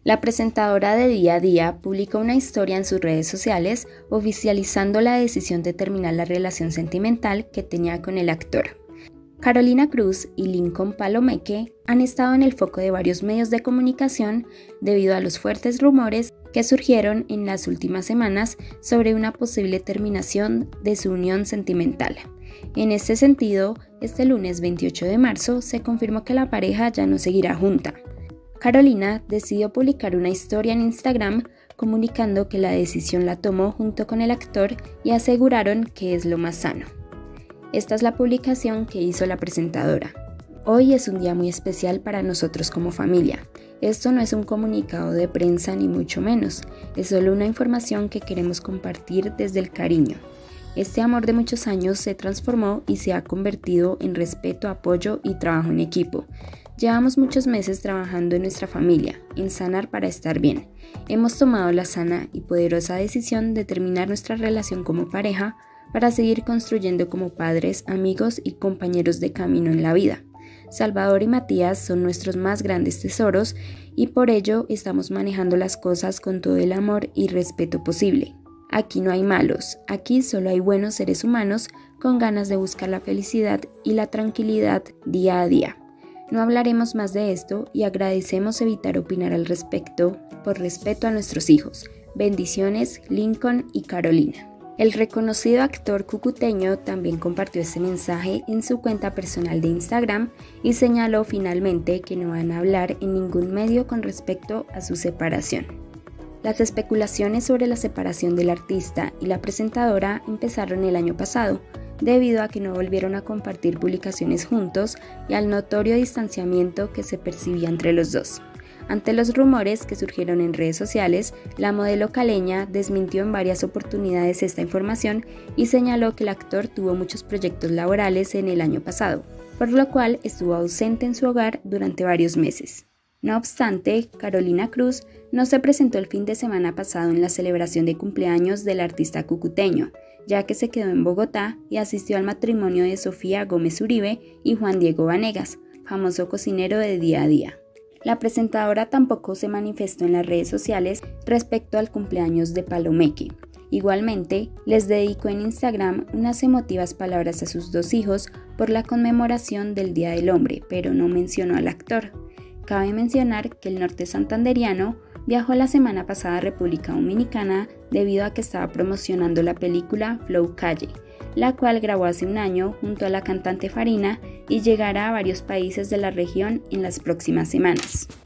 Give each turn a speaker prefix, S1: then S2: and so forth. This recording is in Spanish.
S1: La presentadora de Día a Día publicó una historia en sus redes sociales oficializando la decisión de terminar la relación sentimental que tenía con el actor. Carolina Cruz y Lincoln Palomeque han estado en el foco de varios medios de comunicación debido a los fuertes rumores que surgieron en las últimas semanas sobre una posible terminación de su unión sentimental. En este sentido, este lunes 28 de marzo se confirmó que la pareja ya no seguirá junta. Carolina decidió publicar una historia en Instagram comunicando que la decisión la tomó junto con el actor y aseguraron que es lo más sano. Esta es la publicación que hizo la presentadora. Hoy es un día muy especial para nosotros como familia. Esto no es un comunicado de prensa ni mucho menos, es solo una información que queremos compartir desde el cariño. Este amor de muchos años se transformó y se ha convertido en respeto, apoyo y trabajo en equipo. Llevamos muchos meses trabajando en nuestra familia, en sanar para estar bien. Hemos tomado la sana y poderosa decisión de terminar nuestra relación como pareja para seguir construyendo como padres, amigos y compañeros de camino en la vida. Salvador y Matías son nuestros más grandes tesoros y por ello estamos manejando las cosas con todo el amor y respeto posible. Aquí no hay malos, aquí solo hay buenos seres humanos con ganas de buscar la felicidad y la tranquilidad día a día. No hablaremos más de esto y agradecemos evitar opinar al respecto por respeto a nuestros hijos. Bendiciones, Lincoln y Carolina. El reconocido actor cucuteño también compartió este mensaje en su cuenta personal de Instagram y señaló finalmente que no van a hablar en ningún medio con respecto a su separación. Las especulaciones sobre la separación del artista y la presentadora empezaron el año pasado, debido a que no volvieron a compartir publicaciones juntos y al notorio distanciamiento que se percibía entre los dos. Ante los rumores que surgieron en redes sociales, la modelo caleña desmintió en varias oportunidades esta información y señaló que el actor tuvo muchos proyectos laborales en el año pasado, por lo cual estuvo ausente en su hogar durante varios meses. No obstante, Carolina Cruz no se presentó el fin de semana pasado en la celebración de cumpleaños del artista cucuteño, ya que se quedó en Bogotá y asistió al matrimonio de Sofía Gómez Uribe y Juan Diego Vanegas, famoso cocinero de Día a Día. La presentadora tampoco se manifestó en las redes sociales respecto al cumpleaños de Palomeque. Igualmente, les dedicó en Instagram unas emotivas palabras a sus dos hijos por la conmemoración del Día del Hombre, pero no mencionó al actor. Cabe mencionar que el norte santandereano viajó la semana pasada a República Dominicana debido a que estaba promocionando la película Flow Calle, la cual grabó hace un año junto a la cantante Farina y llegará a varios países de la región en las próximas semanas.